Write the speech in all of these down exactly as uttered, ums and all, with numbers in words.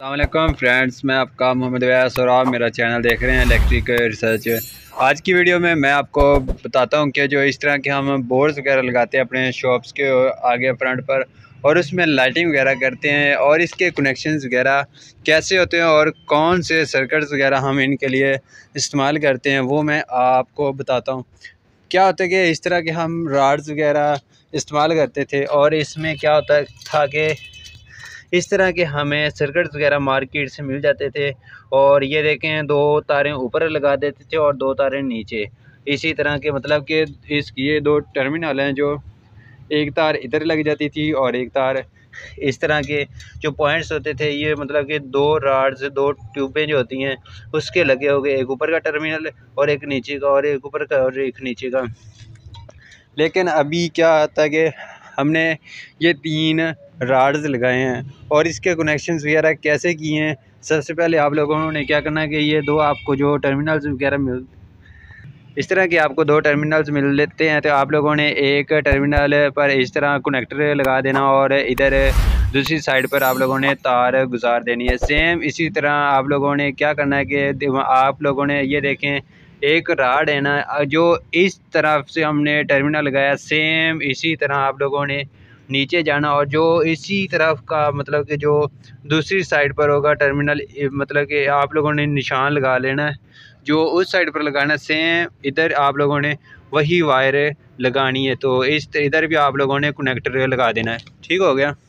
अस्सलाम फ्रेंड्स, मैं आपका मोहम्मद व्यास और आप मेरा चैनल देख रहे हैं इलेक्ट्रिक रिसर्च। आज की वीडियो में मैं आपको बताता हूं कि जो इस तरह के हम बोर्ड्स वगैरह लगाते हैं अपने शॉप्स के आगे फ्रंट पर और उसमें लाइटिंग वगैरह करते हैं और इसके कनेक्शंस वगैरह कैसे होते हैं और कौन से सर्किट्स वगैरह हम इनके लिए इस्तेमाल करते हैं वो मैं आपको बताता हूँ। क्या होता है कि इस तरह के हम राड्स वगैरह इस्तेमाल करते थे और इसमें क्या होता था कि इस तरह के हमें सर्किट्स वगैरह मार्केट से मिल जाते थे और ये देखें दो तारें ऊपर लगा देते थे और दो तारें नीचे। इसी तरह के मतलब कि इस ये दो टर्मिनल हैं, जो एक तार इधर लग जाती थी और एक तार इस तरह के जो पॉइंट्स होते थे, ये मतलब कि दो राड्स दो ट्यूबें जो होती हैं उसके लगे हो गए, एक ऊपर का टर्मिनल और एक नीचे का और एक ऊपर का और एक नीचे का। लेकिन अभी क्या आता है कि हमने ये तीन राड्स लगाए हैं और इसके कनेक्शंस वगैरह कैसे किए हैं। सबसे पहले आप लोगों ने क्या करना है कि ये दो आपको जो टर्मिनल्स वगैरह मिल इस तरह के आपको दो टर्मिनल्स मिल लेते हैं, तो आप लोगों ने एक टर्मिनल पर इस तरह कनेक्टर लगा देना और इधर दूसरी साइड पर आप लोगों ने तार गुजार देनी है। सेम इसी तरह आप लोगों ने क्या करना है कि आप लोगों ने ये देखें एक राड है ना, जो इस तरफ से हमने टर्मिनल लगाया, सेम इसी तरह आप लोगों ने नीचे जाना और जो इसी तरफ का मतलब कि जो दूसरी साइड पर होगा टर्मिनल, मतलब कि आप लोगों ने निशान लगा लेना है जो उस साइड पर लगाना, सेम इधर आप लोगों ने वही वायर लगानी है। तो इस इधर भी आप लोगों ने कनेक्टर लगा देना है। ठीक हो गया।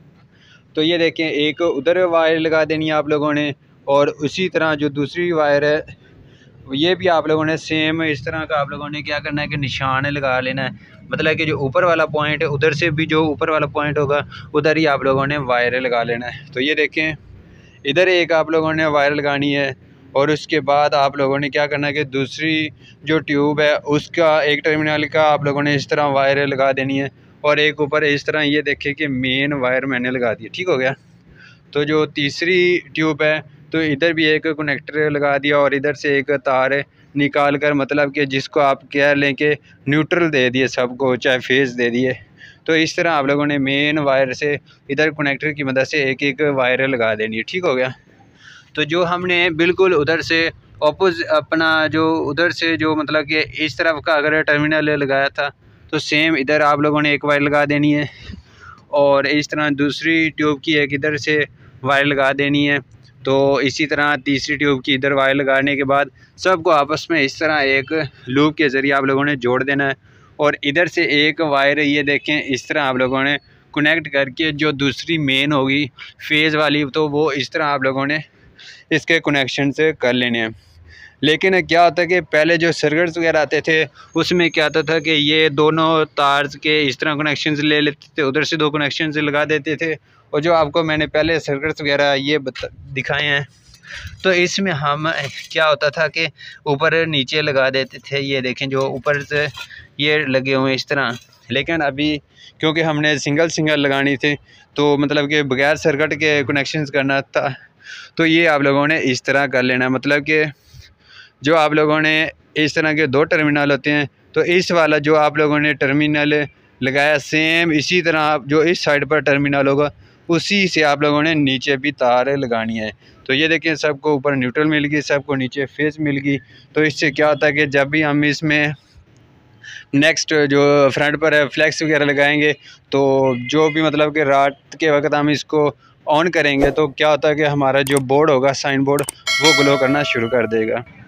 तो ये देखें एक उधर वायर लगा देनी है आप लोगों ने और उसी तरह जो दूसरी वायर है ये भी आप लोगों ने सेम इस तरह का आप लोगों ने क्या करना है कि निशान लगा लेना है। मतलब कि जो ऊपर वाला पॉइंट है उधर से भी जो ऊपर वाला पॉइंट होगा उधर ही आप लोगों ने वायर लगा लेना है। तो ये देखें इधर एक आप लोगों ने वायर लगानी है और उसके बाद आप लोगों ने क्या करना है कि दूसरी जो ट्यूब है उसका एक टर्मिनल का आप लोगों ने इस तरह वायर लगा देनी है और एक ऊपर इस तरह ये देखें कि मेन वायर मैंने लगा दी। ठीक हो गया। तो जो तीसरी ट्यूब है तो इधर भी एक कनेक्टर लगा दिया और इधर से एक तार निकाल कर, मतलब कि जिसको आप कह लें कि न्यूट्रल दे दिए सबको, चाहे फेस दे दिए। तो इस तरह आप लोगों ने मेन वायर से इधर कनेक्टर की मदद से एक एक वायर लगा देनी है। ठीक हो गया। तो जो हमने बिल्कुल उधर से अपोज अपना जो उधर से जो मतलब कि इस तरफ का अगर टर्मिनल लगाया था तो सेम इधर आप लोगों ने एक वायर लगा देनी है और इस तरह दूसरी ट्यूब की एक इधर से वायर लगा देनी है। तो इसी तरह तीसरी ट्यूब की इधर वायर लगाने के बाद सबको आपस में इस तरह एक लूप के ज़रिए आप लोगों ने जोड़ देना है और इधर से एक वायर ये देखें इस तरह आप लोगों ने कनेक्ट करके जो दूसरी मेन होगी फेज़ वाली, तो वो इस तरह आप लोगों ने इसके कनेक्शन से कर लेने हैं। लेकिन क्या होता है कि पहले जो सर्किट्स वगैरह आते थे उसमें क्या होता था कि ये दोनों तार के इस तरह कनेक्शंस ले लेते थे, उधर से दो कनेक्शंस लगा देते थे और जो आपको मैंने पहले सर्किट्स वगैरह ये दिखाए हैं तो इसमें हम क्या होता था कि ऊपर नीचे लगा देते थे। ये देखें जो ऊपर से ये लगे हुए इस तरह। लेकिन अभी क्योंकि हमने सिंगल सिंगल लगानी थी तो मतलब कि बगैर सर्किट के कनेक्शंस करना था, तो ये आप लोगों ने इस तरह कर लेना। मतलब कि जो आप लोगों ने इस तरह के दो टर्मिनल होते हैं तो इस वाला जो आप लोगों ने टर्मिनल लगाया सेम इसी तरह जो इस साइड पर टर्मिनल होगा उसी से आप लोगों ने नीचे भी तार लगानी है। तो ये देखें सबको ऊपर न्यूट्रल मिल गई, सबको नीचे फेस मिल गई। तो इससे क्या होता है कि जब भी हम इसमें नेक्स्ट जो फ्रंट पर है फ्लैक्स वगैरह लगाएंगे तो जो भी मतलब कि रात के वक्त हम इसको ऑन करेंगे तो क्या होता है कि हमारा जो बोर्ड होगा साइन बोर्ड वो ग्लो करना शुरू कर देगा।